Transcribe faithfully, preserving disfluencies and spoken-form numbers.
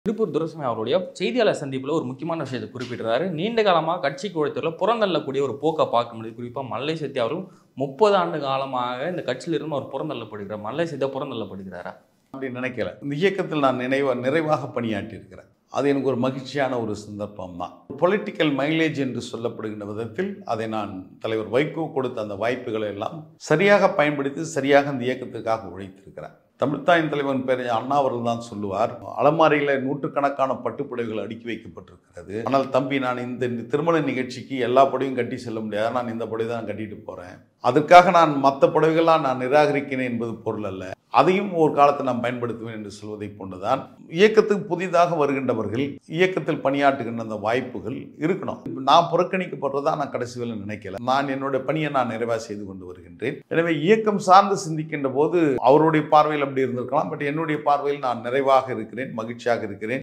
திருப்பூர் துரைசாமி அவருடைய செய்தியாளர் சந்திப்பில் ஒரு முக்கியமான விஷயத்தை குறிப்பிட்டிருந்தாரு. நீண்ட காலமாக கட்சிக்கு உழைத்தவர்கள் புறந்தள்ளக்கூடிய ஒரு போக்கை பார்க்க முடியுது. குறிப்பாக மல்லை சத்யா அவரும் முப்பது ஆண்டு காலமாக இந்த கட்சியில் இருந்து அவர் புறந்தள்ளப்படுகிறார். மல்லை சத்யா புறந்தள்ளப்படுகிறாரா? அப்படி நினைக்கல. இந்த இயக்கத்தில் நான் நினைவா நிறைவாக பணியாற்றி இருக்கிறேன். அது எனக்கு ஒரு மகிழ்ச்சியான ஒரு சந்தர்ப்பம் தான். பொலிட்டிக்கல் மைலேஜ் என்று சொல்லப்படுகின்ற விதத்தில் அதை நான் தலைவர் வைகோ கொடுத்த அந்த வாய்ப்புகளை எல்லாம் சரியாக பயன்படுத்தி சரியாக இந்த இயக்கத்துக்காக உழைத்திருக்கிறேன். தமிழ்த்தாயின் தலைவன் பேர் அண்ணா அவர்கள் தான் சொல்லுவார், அலமாரியில் நூற்றுக்கணக்கான பட்டுப்புடவைகள் அடுக்கி வைக்கப்பட்டிருக்கிறது. ஆனால் தம்பி, நான் இந்த திருமண நிகழ்ச்சிக்கு எல்லா புடவையும் கட்டி செல்ல முடியாது, நான் இந்த புடவை தான் கட்டிட்டு போகிறேன், அதற்காக நான் மற்ற புடவைகள்லாம் நான் நிராகரிக்கிறேன் என்பது பொருள் அல்ல, அதையும் ஒரு காலத்தை நான் பயன்படுத்துவேன் என்று சொல்வதை போன்றுதான் இயக்கத்துக்கு புதிதாக வருகின்றவர்கள் இயக்கத்தில் பணியாற்றுகின்ற அந்த வாய்ப்புகள் இருக்கணும். நான் புறக்கணிக்கப்படுறதா நான் கடைசி வேலை நினைக்கல. நான் என்னுடைய பணியை நான் நிறைவாக செய்து கொண்டு வருகின்றேன். எனவே இயக்கம் சார்ந்து சிந்திக்கின்ற போது அவருடைய பார்வையில் அப்படி இருந்திருக்கலாம். பட் என்னுடைய பார்வையில் நான் நிறைவாக இருக்கிறேன், மகிழ்ச்சியாக இருக்கிறேன்.